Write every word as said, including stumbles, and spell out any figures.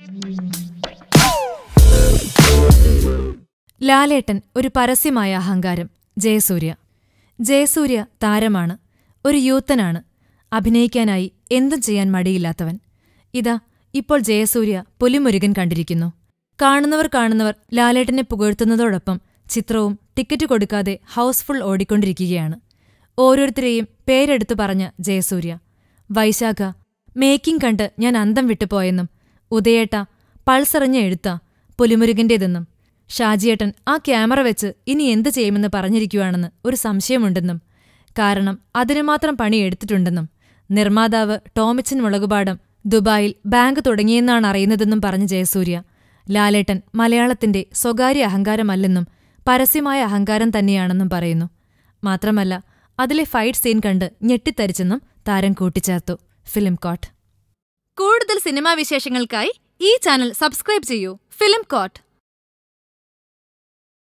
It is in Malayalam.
ലാലേട്ടൻ ഒരു പരസ്യമായ അഹങ്കാരം. ജയസൂര്യ. ജയസൂര്യ താരമാണ്, ഒരു യൂത്തനാണ്, അഭിനയിക്കാനായി എന്തും ചെയ്യാൻ മടിയില്ലാത്തവൻ. ഇതാ ഇപ്പോൾ ജയസൂര്യ പുലിമുരുകൻ കണ്ടിരിക്കുന്നു. കാണുന്നവർ കാണുന്നവർ ലാലേട്ടനെ പുകഴ്ത്തുന്നതോടൊപ്പം ചിത്രവും ടിക്കറ്റ് കൊടുക്കാതെ ഹൗസ്ഫുൾ ഓടിക്കൊണ്ടിരിക്കുകയാണ്. ഓരോരുത്തരെയും പേരെടുത്തു പറഞ്ഞ ജയസൂര്യ. വൈശാഖ, മേക്കിംഗ് കണ്ട് ഞാൻ അന്തം വിട്ടുപോയെന്നും, ഉദയേട്ട പൾസറിഞ്ഞ എഴുത്താ പുലിമുരുകന്റേതെന്നും, ഷാജിയേട്ടൻ ആ ക്യാമറ വെച്ച് ഇനി എന്തു ചെയ്യുമെന്ന് പറഞ്ഞിരിക്കുവാണെന്ന് ഒരു സംശയമുണ്ടെന്നും, കാരണം അതിനുമാത്രം പണി എടുത്തിട്ടുണ്ടെന്നും, നിർമ്മാതാവ് ടോമിച്ചൻ മുളകുപാടം ദുബായിൽ ബാങ്ക് തുടങ്ങിയെന്നാണ് അറിയുന്നതെന്നും പറഞ്ഞ ജയസൂര്യ, ലാലേട്ടൻ മലയാളത്തിന്റെ സ്വകാര്യ അഹങ്കാരമല്ലെന്നും പരസ്യമായ അഹങ്കാരം തന്നെയാണെന്നും പറയുന്നു. മാത്രമല്ല അതിലെ ഫൈറ്റ് സീൻ കണ്ട് ഞെട്ടിത്തരിച്ചെന്നും താരം കൂട്ടിച്ചേർത്തു. ഫിലിം കോട്ട്. കൂടുതൽ സിനിമാ വിശേഷങ്ങൾക്കായി ഈ ചാനൽ സബ്സ്ക്രൈബ് ചെയ്യൂ. Film coat.